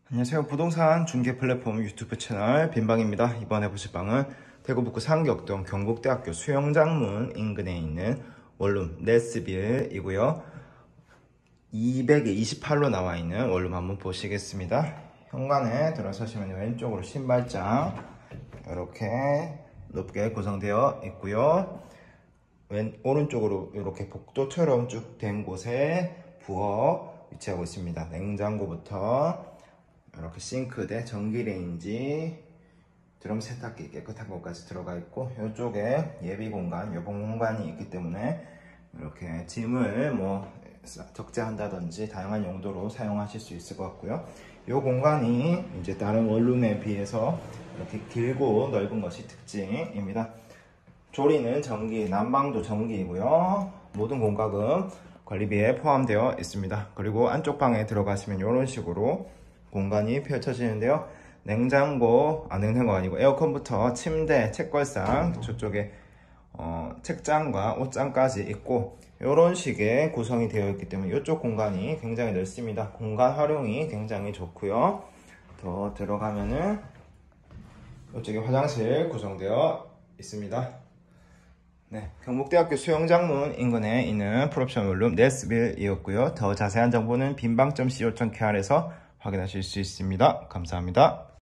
안녕하세요. 부동산 중개 플랫폼 유튜브 채널 빈방입니다. 이번에 보실 방은 대구 북구 상격동 경북대학교 수영장문 인근에 있는 원룸 네스빌이고요. 200에 28로 나와 있는 원룸 한번 보시겠습니다. 현관에 들어서시면 왼쪽으로 신발장 이렇게 높게 구성되어 있고요. 오른쪽으로 이렇게 복도처럼 쭉 된 곳에 부엌 위치하고 있습니다. 냉장고부터 이렇게 싱크대, 전기레인지, 드럼 세탁기 깨끗한 것까지 들어가 있고, 이쪽에 예비 공간, 여봉 공간이 있기 때문에 이렇게 짐을 적재한다든지 다양한 용도로 사용하실 수 있을 것 같고요. 이 공간이 이제 다른 원룸에 비해서 이렇게 길고 넓은 것이 특징입니다. 조리는 전기, 난방도 전기이고요. 모든 공각은 관리비에 포함되어 있습니다. 그리고 안쪽 방에 들어가시면 이런 식으로 공간이 펼쳐지는데요. 냉장고가 아니고 에어컨부터 침대, 책걸상, 저쪽에 책장과 옷장까지 있고 이런 식의 구성이 되어 있기 때문에 이쪽 공간이 굉장히 넓습니다. 공간 활용이 굉장히 좋고요. 더 들어가면은 이쪽에 화장실 구성되어 있습니다. 네, 경북대학교 수영장문 인근에 있는 풀옵션 원룸 네스빌이었고요. 더 자세한 정보는 빈방.co.kr에서 확인하실 수 있습니다. 감사합니다.